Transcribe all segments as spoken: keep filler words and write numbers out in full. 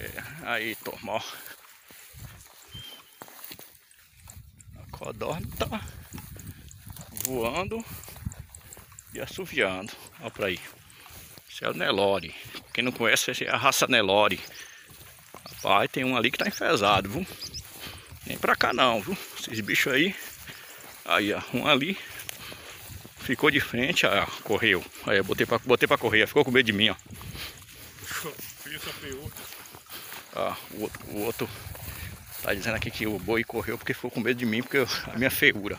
É, aí, turma, ó. A codorna tá voando e assoviando. Olha pra aí. Esse é o Nelore. Quem não conhece, esse é a raça Nelore. Rapaz, tem um ali que tá enfesado, viu? Nem pra cá não, viu? Esses bichos aí. Aí, ó. Um ali ficou de frente, ó. Correu. Aí, eu botei pra, botei pra correr. Ficou com medo de mim, ó. Ó, o outro, o outro tá dizendo aqui que o boi correu porque ficou com medo de mim, porque eu, a minha feiura.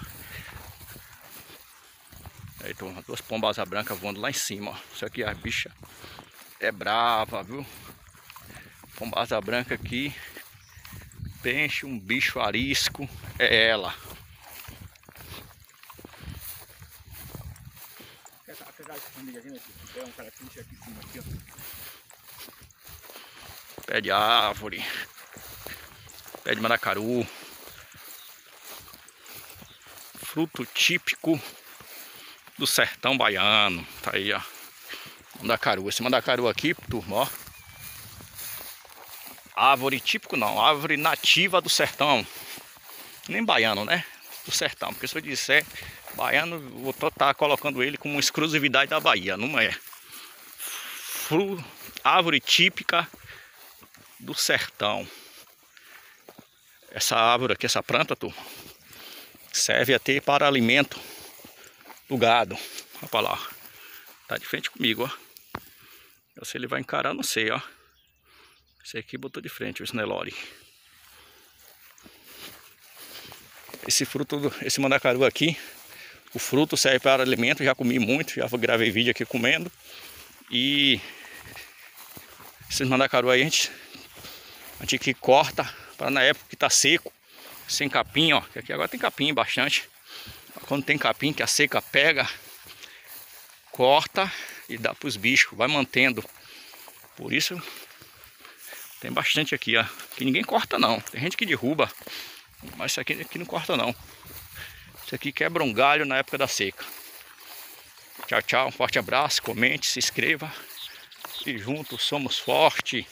Aí, tô duas pombas brancas voando lá em cima, ó. Isso aqui, a bicha é brava, viu? Pombasa branca aqui. Peixe, um bicho arisco. É ela. Pé de árvore. Pé de mandacaru. Fruto típico do sertão baiano. Tá aí, ó. Mandacaru. Esse mandacaru aqui, turma, ó. Árvore típico não, árvore nativa do sertão. Nem baiano, né? Do sertão. Porque se eu disser baiano, vou estar colocando ele como exclusividade da Bahia. Não é. Fru... Árvore típica do sertão. Essa árvore aqui, essa planta, turma, serve até para alimento do gado. Olha pra lá. Tá de frente comigo, ó. Se ele vai encarar, não sei, ó. Esse aqui botou de frente, o Nelore. Esse fruto, esse mandacaru aqui, o fruto serve para alimento. Já comi muito, já gravei vídeo aqui comendo. E esses mandacaru aí a gente, a gente que corta para na época que tá seco, sem capim, ó. Que aqui agora tem capim bastante. Quando tem capim que a seca pega, corta e dá para os bichos, vai mantendo. Por isso tem bastante aqui, ó. Que ninguém corta não. Tem gente que derruba, mas isso aqui, aqui não corta não. Isso aqui quebra um galho na época da seca. Tchau, tchau. Um forte abraço. Comente, se inscreva. E juntos somos fortes.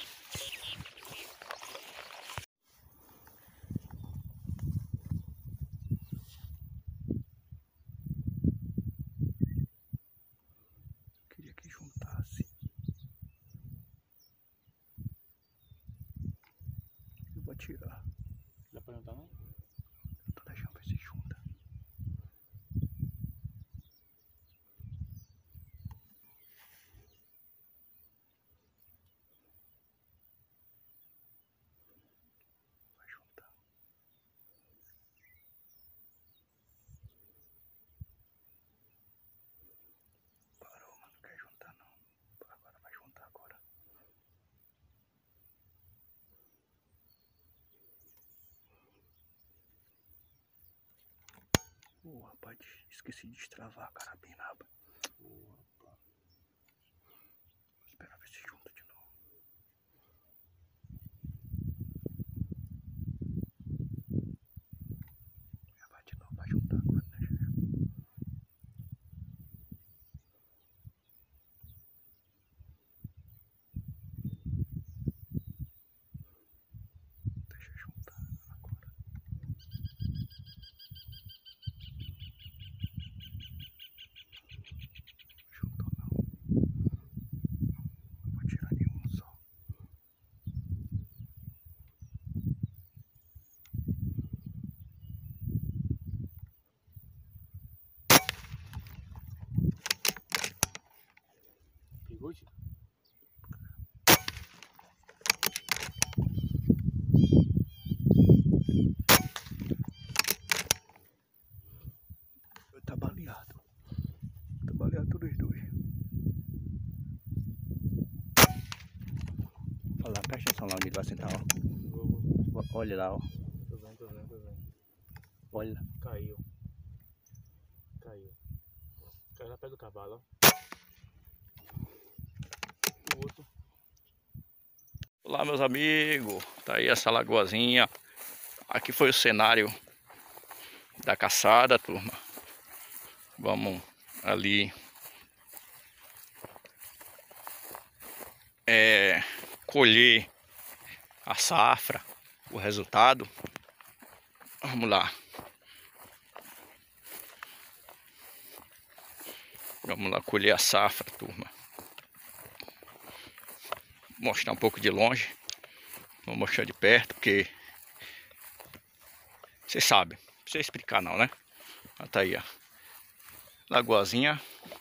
Queria que juntasse. Eu vou tirar. Dá pra juntar não? Tô deixando ver se junta. Vai juntar. Parou, mas não quer juntar não. Agora vai juntar agora. Ô, oh, rapaz, esqueci de destravar a carabina, rapaz. Oh, rapaz. Vou esperar ver se junta de novo. Já vai de novo, vai juntar agora, né, Jeju? Deixa eu juntar agora. Juntou não. Não vou tirar nenhum só. Pegou, tio? Tá baleado. Tá baleado todos os dois. Olha lá, presta atenção lá onde ele vai sentar, ó. Olha lá, ó. Tô vendo, tô vendo, tô vendo. Olha. Caiu. Caiu. Caiu na pé do cavalo, ó. O outro. Olá, meus amigos. Tá aí essa lagoazinha. Aqui foi o cenário da caçada, turma. Vamos ali é, colher a safra, o resultado. Vamos lá. Vamos lá colher a safra, turma. Vou mostrar um pouco de longe. Vou mostrar de perto, porque vocês sabem, não precisa explicar não, né? Tá aí, ó. Lagoazinha.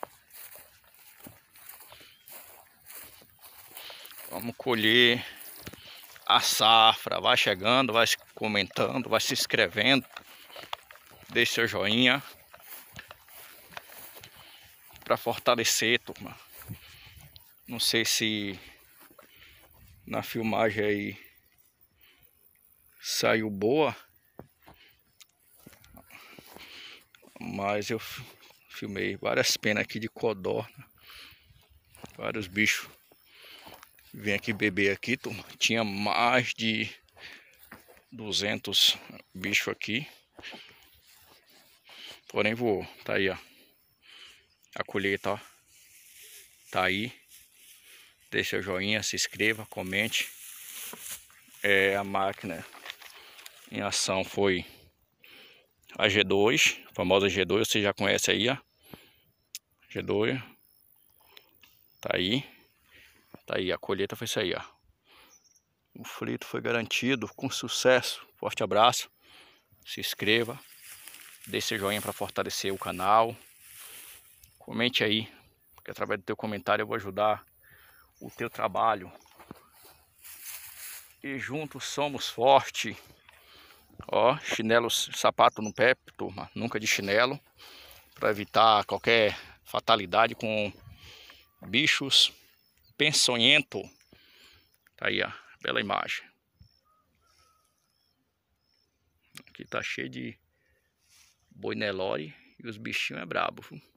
Vamos colher a safra. Vai chegando, vai comentando, vai se inscrevendo. Deixe seu joinha para fortalecer, turma. Não sei se na filmagem aí saiu boa, mas eu filmei várias penas aqui de codorna, vários bichos. Vem aqui beber aqui, turma. Tinha mais de duzentos bichos aqui. Porém voou. Tá aí, ó. A colheita, ó. Tá aí. Deixe seu joinha, se inscreva, comente. É, a máquina em ação foi a G dois, a famosa G dois, você já conhece aí, ó. G dois. Tá aí. Tá aí, a colheita foi isso aí, ó. O frito foi garantido com sucesso. Forte abraço. Se inscreva. Deixe seu joinha para fortalecer o canal. Comente aí, porque através do teu comentário eu vou ajudar o teu trabalho. E juntos somos fortes. Ó, chinelo, sapato no pé, turma. Nunca de chinelo. Para evitar qualquer fatalidade com bichos peçonhentos. Tá aí, ó. Bela imagem. Aqui tá cheio de boi Nelore e os bichinhos é brabo, viu?